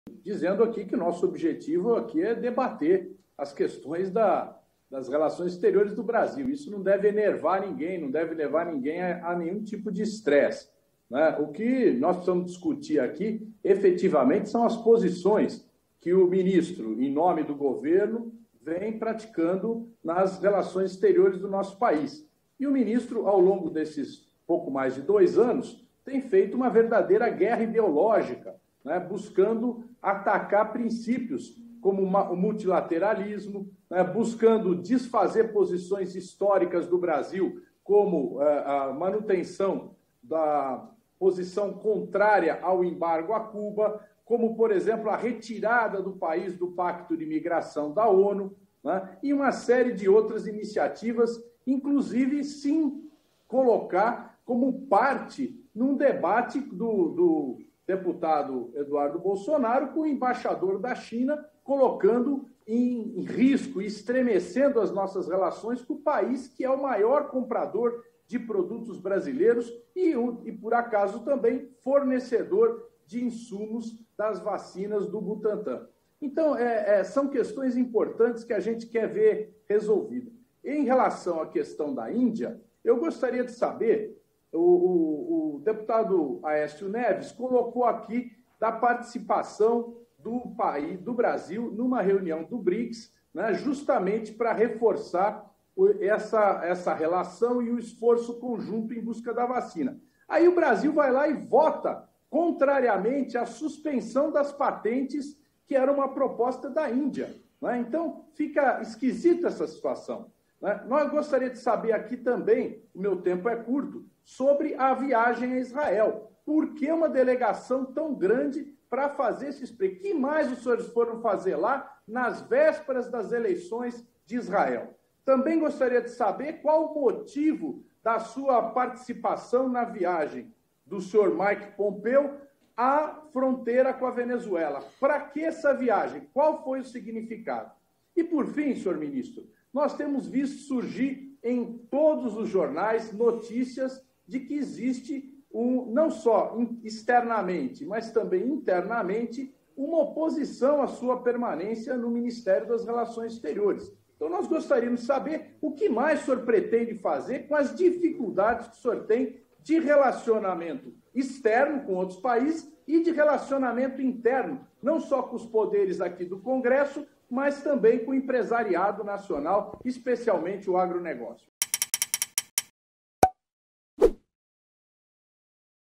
dizendo aqui que o nosso objetivo aqui é debater as questões das relações exteriores do Brasil. Isso não deve enervar ninguém, não deve levar ninguém a nenhum tipo de estresse, né? O que nós precisamos discutir aqui, efetivamente, são as posições que o ministro, em nome do governo, vem praticando nas relações exteriores do nosso país. E o ministro, ao longo desses pouco mais de 2 anos, tem feito uma verdadeira guerra ideológica, né, buscando atacar princípios como o multilateralismo, né, buscando desfazer posições históricas do Brasil, como a manutenção da posição contrária ao embargo a Cuba, como, por exemplo, a retirada do país do Pacto de Migração da ONU, né, e uma série de outras iniciativas, inclusive, sim, colocar como parte num debate do deputado Eduardo Bolsonaro com o embaixador da China, colocando em risco e estremecendo as nossas relações com o país que é o maior comprador de produtos brasileiros e por acaso, também fornecedor de insumos das vacinas do Butantan. Então, são questões importantes que a gente quer ver resolvidas. Em relação à questão da Índia, eu gostaria de saber, o deputado Aécio Neves colocou aqui da participação do Brasil numa reunião do BRICS, né, justamente para reforçar essa relação e o esforço conjunto em busca da vacina. Aí o Brasil vai lá e vota contrariamente à suspensão das patentes, que era uma proposta da Índia, né? Então, fica esquisita essa situação, né? Nós gostaríamos de saber aqui também, o meu tempo é curto, sobre a viagem a Israel. Por que uma delegação tão grande para fazer esse explique? O que mais os senhores foram fazer lá nas vésperas das eleições de Israel? Também gostaria de saber qual o motivo da sua participação na viagem do senhor Mike Pompeo à fronteira com a Venezuela. Para que essa viagem? Qual foi o significado? E, por fim, senhor ministro, nós temos visto surgir em todos os jornais notícias de que existe, não só externamente, mas também internamente, uma oposição à sua permanência no Ministério das Relações Exteriores. Então, nós gostaríamos de saber o que mais o senhor pretende fazer com as dificuldades que o senhor tem de relacionamento externo com outros países e de relacionamento interno, não só com os poderes aqui do Congresso, mas também com o empresariado nacional, especialmente o agronegócio.